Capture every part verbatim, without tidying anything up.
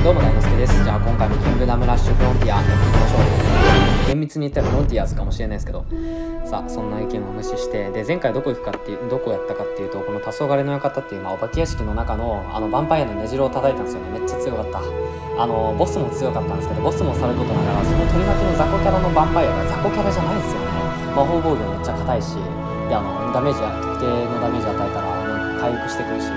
どうも大之介です。じゃあ今回もキングダムラッシュフロンティアやっていきましょう。厳密に言ったらフロンティアーズかもしれないですけど、さあそんな意見を無視して、で前回どこ行くかっていうどこやったかっていうと、この黄昏の館っていう、まあ、お化け屋敷の中のあのヴァンパイアの根城を叩いたんですよね。めっちゃ強かった。あのボスも強かったんですけど、ボスもさることながらその取り巻きの雑魚キャラのヴァンパイアが雑魚キャラじゃないんですよね。魔法防御めっちゃ硬いし、であのダメージ特定のダメージ与えたらなんか回復してくるしっていう、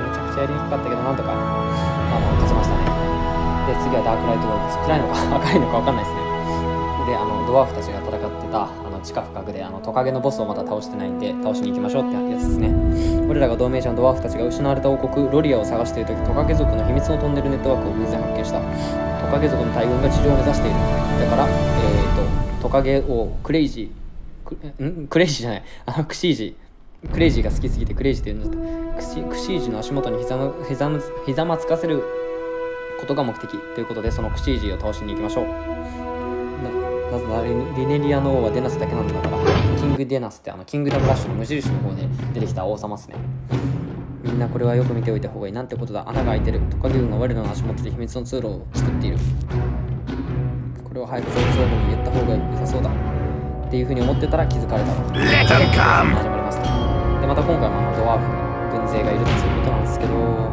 めちゃくちゃやりにくかったけど、なんとかあの勝ちましたね。で次はダークライトローブ、暗いのか赤いのか分かんないですね。であのドワーフたちが戦ってたあの地下深くであのトカゲのボスをまだ倒してないんで倒しに行きましょうってやつですね。俺らが同盟者のドワーフたちが失われた王国ロリアを探している時、トカゲ族の秘密のトンネルネットワークを偶然発見した。トカゲ族の大軍が地上を目指している。だから、えー、とトカゲをクレイジークんクレイジーじゃないあのクシージクレイジーが好きすぎてクレイジーって言うんだった。クシ、クシージの足元にひざまひざまひざまつかせることが目的ということで、そのクシージを倒しに行きましょう。ななぜならリネリアの王はデナスだけなんだから。キングデナスってあのキングダムラッシュの無印の方で出てきた王様ですね。みんなこれはよく見ておいた方がいい。なんてことだ、穴が開いてる。トカゲ軍が我らの足元で秘密の通路を作っている。これを早く上層部に言った方が良さそうだっていうふうに思ってたら気づかれたの。始まりますね。でまた今回もあのドワーフの軍勢がいるということなんですけど、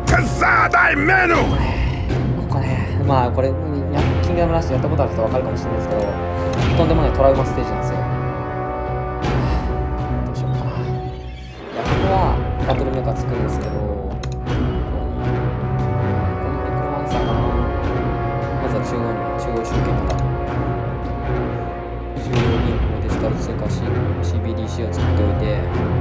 ここね、まあこれキングダムラッシュやったことある人は分かるかもしれないですけど、とんでもないトラウマステージなんですよ。どうしようかな。いやここはバトルメーカー作るんですけど、ここにネクロマンサーかな。まずは中央に中央集権型中央銀行デジタル通貨 シービーディーシー を作っておいて、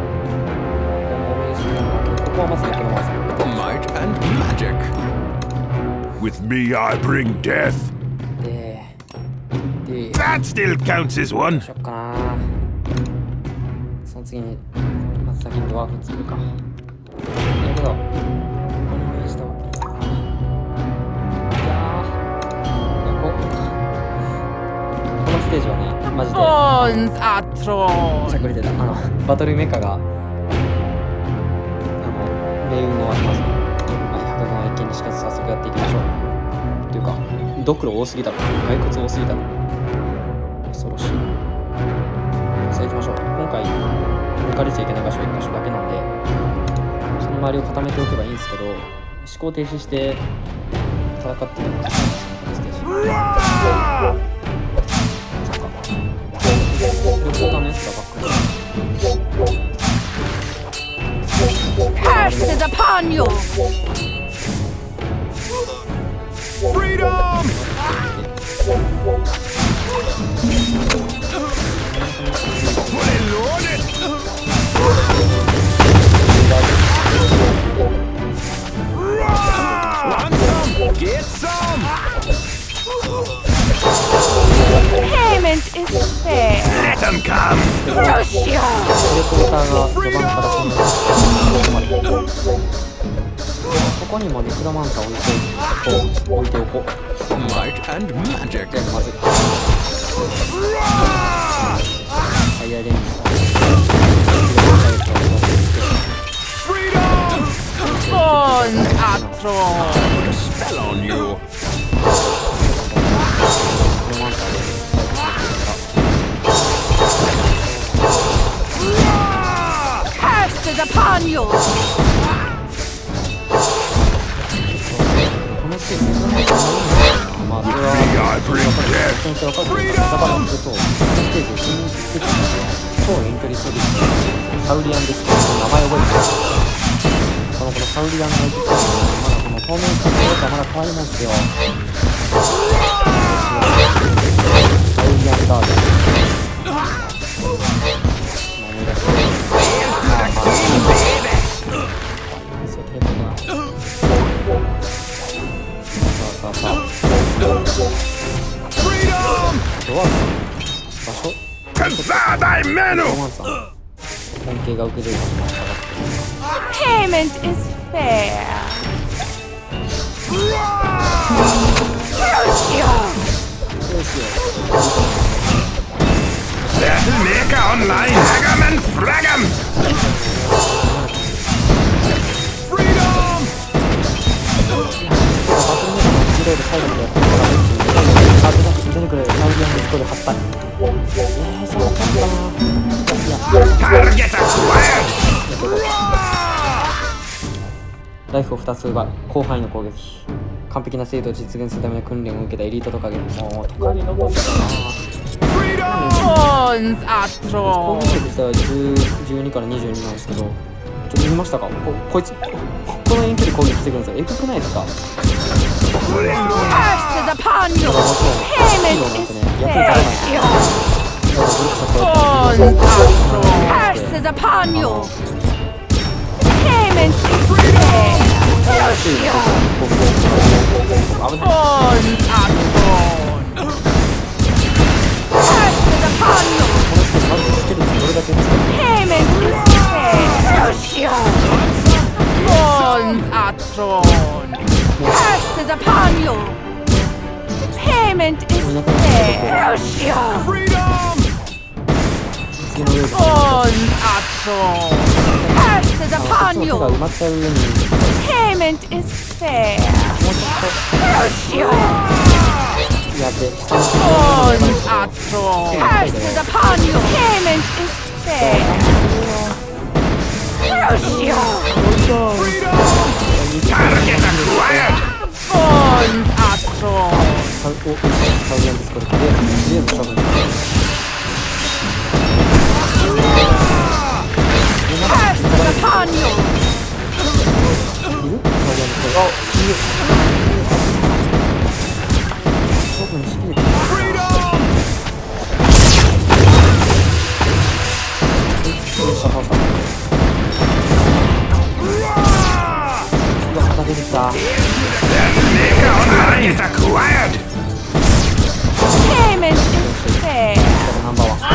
ここはまずネクロマンサー。 Might and magic. With me, I bring death. で、で、 That still counts as one. どうしよっかな。その次に、まず先にドワーフ作るか。だけど、ここにイメージと、いやー、いや、こう、このステージはね、マジで、しゃくり出た。あの、バトルメカが、あの、命運を分けますね。百軍は一見にしかず早速やっていきましょう。っていうか、ドクロ多すぎだろ。骸骨多すぎだろ。恐ろしい。さあ行きましょう。今回抜かれちゃいけない場所はいっ箇所だけなんで、その周りを固めておけばいいんですけど、思考停止して戦っているのかステージ。旅行だね、スタバック。 Curse is upon you! Freedom! Fully loaded! Want some? Get some! Payment is fair. Let them come! Lucio! テレポーターが序盤からこんなにここにもネクロマンサーを置いておこう。置いておこう。 Might and magic. でまずファイアレンジだ。 Freedom! Bon atro! Put a spell on you. ネクロマンサーで Curse is upon you! このステージネクロマンサーもまあそれは I bring death. 先生分かってるからだからすると、このステージを新設的な超遠距離装備サウリアンですけど、名前覚えてる。このこのサウリアンのエキストまだこの透明感の良さまだ変わりないんですよ。サウリアンダービー思い出してまあまあそうテレポートな。さあさあドワーフ場所ロマンさん恩恵が受けれる場所まで下がってる。 Payment is fair. Lucio! どうしよ Battle Maker Online. Hagam and Fragam. Freedom! で最後までやってもらうっていう最後まであ出てくれガーディアンディスコではったえーそうかないやいや Target acquired! ライフをふたつ奪う広範囲の攻撃完璧な精度を実現するための訓練を受けたエリートトカゲもうトカゲのボスだな Pawns 攻 Atron! 撃力自体はじゅう、じゅうにからにじゅうになんですけどちょっと見ましたか こ, こいつこの遠距離攻撃してくるんですよえぐくないですか Curses upon you! もちろんヒー Payment ローなん is てね役に立たない fair! ブロックさせ Pawns て Atron! Curses upon you! Payment is fair! 危ない Pawns Atron! Curses upon you! まずスキルってどれだけ使う Payment is fair! Pawns Atron! Curses upon you! Payment is fair! 次のウェーブ Pawns Atron! Curses こっ upon ちの手 you! が埋まっちゃう上に Payment is fair! もうちょっとやって下の Pawns Atron! Curses upon you! Payment is fair! Target acquired! Pawns Atron! サウおサウジアンディスコでとりあえずとりあえず多分いる Curses upon you! サウジアンディスコあいる僕に仕切れてるうわまた出てきた Mega Target acquired! Payment is fair! ナンバーワン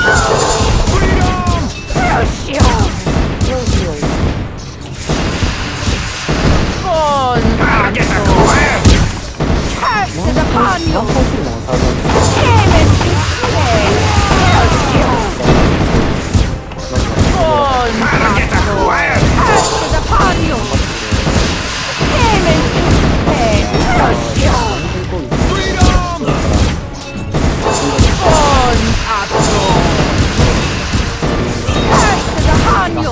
Pawns Target Atron! acquired! Curses upon you! 何回するのサウジアンディスコ Payment is fair! Pawns Target acquired! Curses upon you! Payment is fair! Pawns Atron! Curses upon you!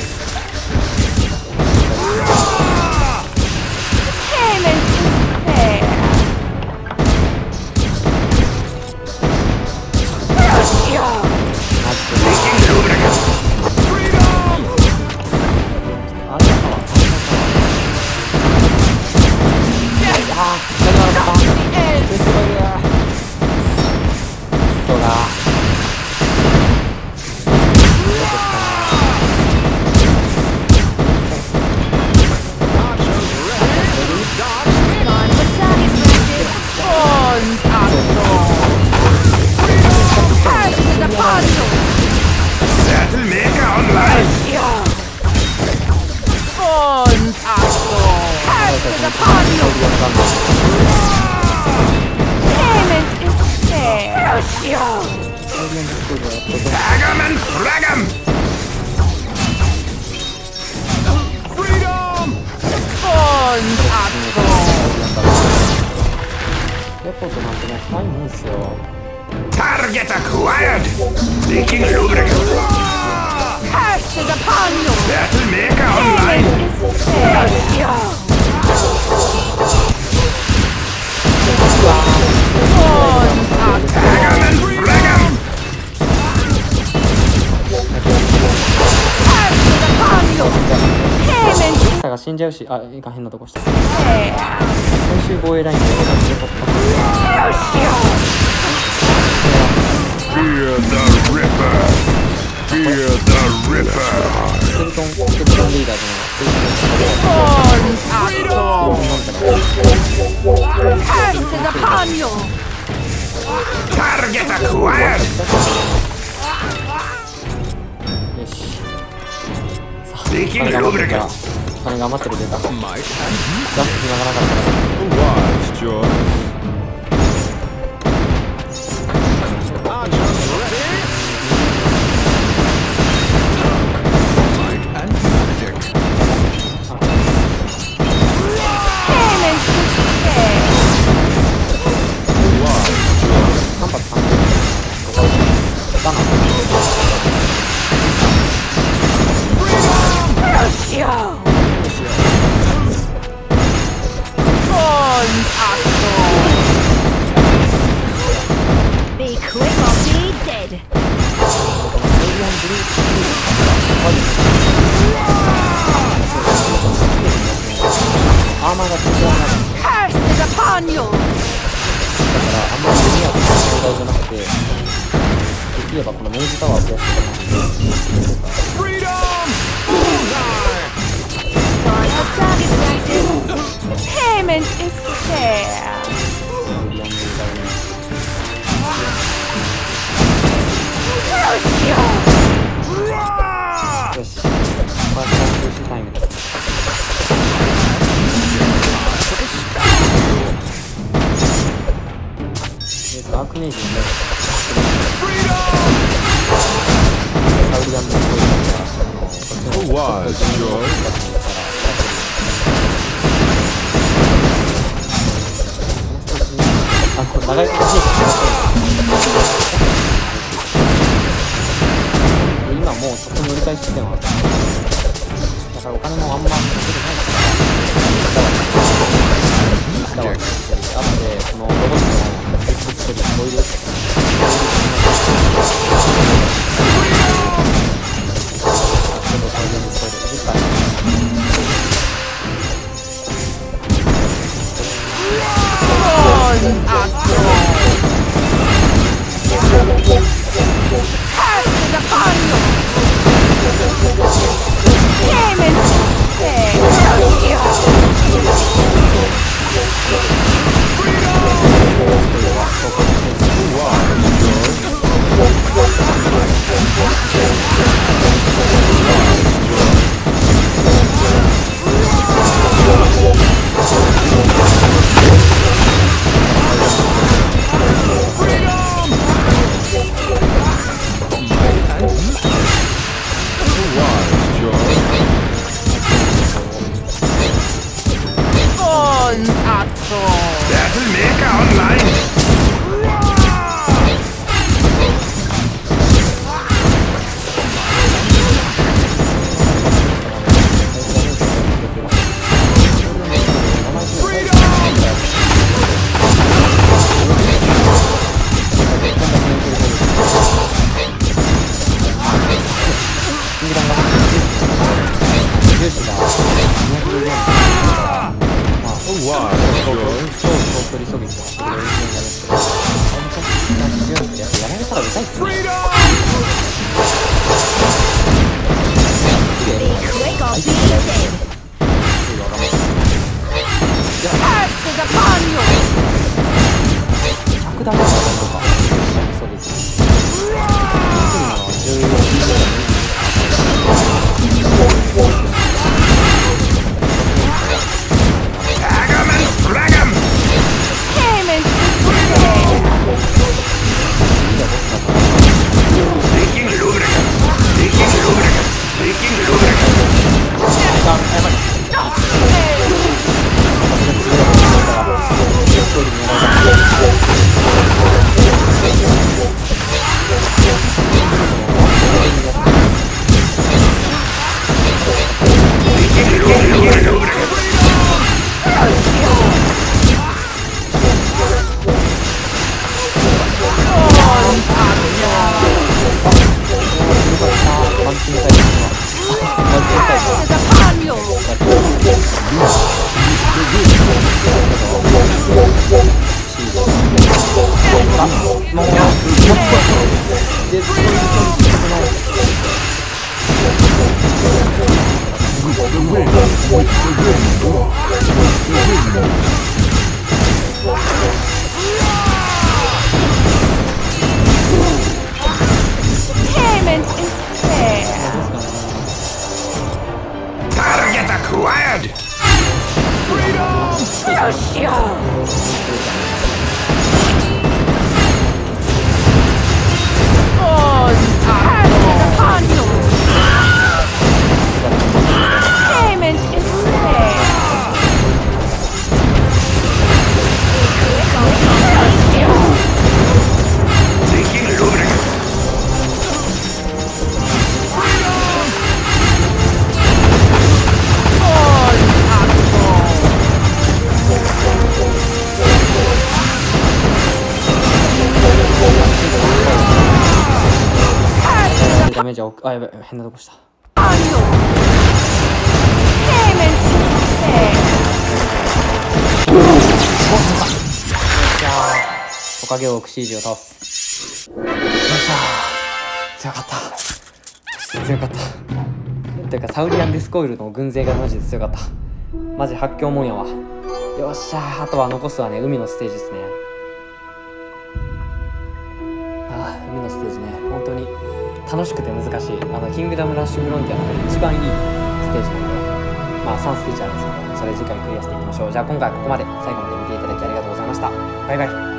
Payment is fair! Taking lubricant! あれだああ何があるかえデスバイヤーそうだ Pawns Atron! Curses upon you! Battle Maker online! Pawns Atron! Curses upon you! Payment is fair! Tag 'em and frag 'em! Pawns Atron! レポートなんてもう深いもんですよ Target acquired! Taking lubricant! Curses upon you! Battle Maker Payment online! is fair! Pawns Atron! Tag 'em and frag 'em! Curses upon you! Payment is さが死んじゃうしあいか変なとこした fair! 最終防衛ラインで Fear the Ripper! Fear the Ripper! スケルトンスケルトンリーダーじゃないスケルトン Pawns Atron! Curses upon you! Target acquired! よし Taking 金が余ってるから lubricant! 金が余ってる出た出す Might 暇がなかったから wise choice. Archers ready? Might and magic. Payment is fair! Be quick or be dead. アーマーが全然上がらない。 Curse is upon you. だからあんまり弓矢とか問題じゃなくて、できればこの明治タワーを増やしていかないと。 For your target practice, payment is fair. Curse you. よし、これから休止タイムです。ダークネイジーにね、サウリアンの声だから、こっちのちょっと自分の方にあ、これ長いことして今もうそこに折り返し地点はあっただからお金もあんま出てないからあとでこのロボットのエクストリーボイルメージはあやばい変なとこした。おかげをオクシージを倒す。よっしゃー、強かった、強かった。ていうかサウリアンデスコイルの軍勢がマジで強かった。マジ発狂もんやわ。よっしゃー、あとは残すはね海のステージですね。ああ海のステージね、本当に楽しくて難しい。あのキングダムラッシュフロンティアの中で一番いいステージなんで、まあさんステージあるんですけど、それ次回クリアしていきましょう。じゃあ今回はここまで。最後まで見ていただきありがとうございました。バイバイ。